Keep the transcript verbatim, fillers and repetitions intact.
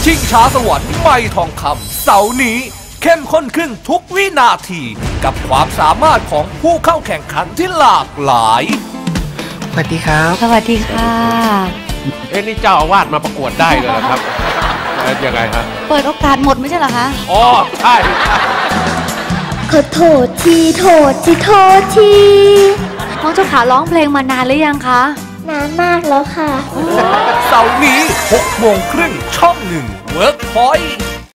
ชิงช้าสวรรค์ไม่ทองคำเสาร์นี้เข้มข้นขึ้นทุกวินาทีกับความสามารถของผู้เข้าแข่งขันที่หลากหลายสวัสดีครับสวัสดีค่ะเอ๊ะนี่เจ้าอาวาสมาประกวดได้เลยเหรอครับยังไงฮะเปิดโอกาสหมดไม่ใช่เหรอคะอ๋อใช่ขอโทษทีโทษทีโทษทีน้องเจ้าขาร้องเพลงมานานหรือยังคะนานมากแล้วค่ะเสาร์นี้หกโมงครึ่งช่องหนึ่งเวิร์กพอยต์